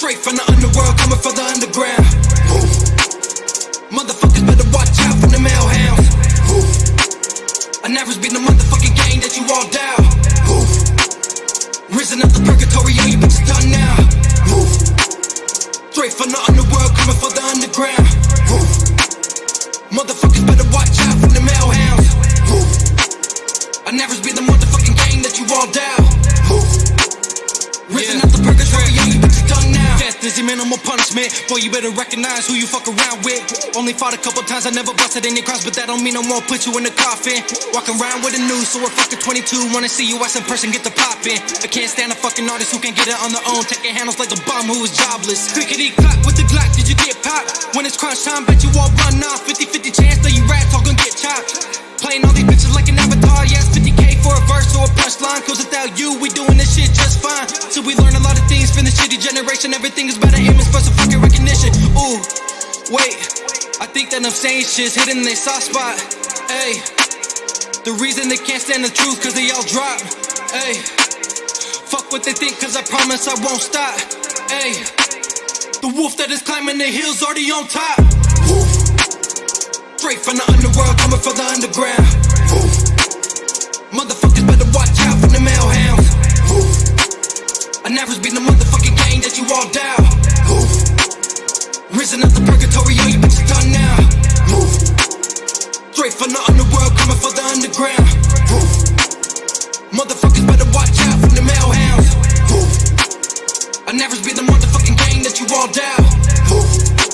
Straight from the underworld, coming from the underground. Woo. Motherfuckers better watch out from the male hounds. Woo. I never been the motherfucking gang that you all down. Woo. Risen up the purgatory, all you bitches done now. Woo. Straight from the underworld, coming from the underground. Woo. Motherfuckers better watch out from the male hounds. Woo. I never been the motherfucking gang that you all down. Woo. Risen up the purgatory, all you bitches done now. Death is your minimal punishment. Boy, you better recognize who you fuck around with. Only fought a couple times, I never busted any crimes, but that don't mean no more put you in the coffin. Walking around with a noose, so we're fucking 22. Wanna see you ass in person, get the poppin'. I can't stand a fucking artist who can't get it on their own. Taking handles like a bum who is jobless. Clickety clap with the Glock, did you get popped? When it's crunch time, bet you all run off. 50-50 chance that you rats all gonna get chopped. Playing all these bitches like an avatar, yes, 50K for a verse or a punchline. Cause without you, we doing this shit just fine. So we learn a lot of things from the shitty generation. Everything is better image for some fucking recognition. Ooh, wait, I think that I'm saying shit's hidden in their soft spot. Ayy, the reason they can't stand the truth cause they all drop. Ayy, fuck what they think cause I promise I won't stop. Ayy, the wolf that is climbing the hills already on top. Woo. Straight from the underworld, coming from the underground. Woo. Motherfuckers better watch out from the male hounds. Woo. I never been the motherfucking gang that you all down. Woo. Risen up the purgatory, all you bitches done now. Woo. Straight from the underworld, coming from the underground. Woo. Motherfuckers better watch out from the male hounds. Woo. I never been the motherfucking gang that you all down. Woo.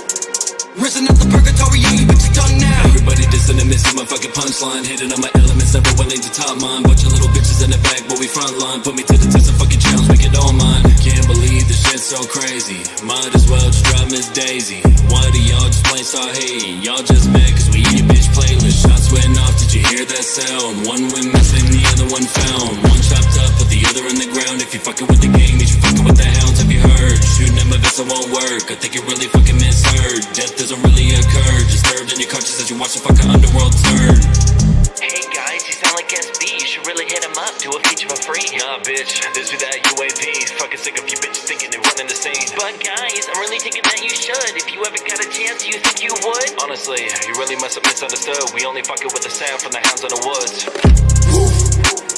Risen up the purgatory, all you bitches done now. Everybody dissing and missing my fucking punchline. Hitting on my elements, never willing to top mine. Bunch of little bitches in the back, but we front line. Put me to the test and fucking challenge, make it all mine. Can't believe this shit's so crazy. Might as well just drop Miss Daisy. Why do y'all just plain start hating? Y'all just mad cause we in your bitch playlist. Shots went off, did you hear that sound? One went missing, the other one found. One chopped up, put the other in the ground. If you fucking with the gang, means you fucking with the hounds. Have you heard? Shooting at my vessel won't work. I think you really fucking misheard. Death doesn't really occur. Disturbed in your conscience as you watch the fucking underworld turn. Hey guys, you sound like SB. You should really hit him up, do a feature for free. Nah, bitch, this be that UAV. Fucking sick of you bitches thinking they're running the scene. But guys, I'm really thinking that you should. If you ever got a chance, do you think you would? Honestly, you really must have misunderstood. We only fucking with the sound from the hounds in the woods. Woo.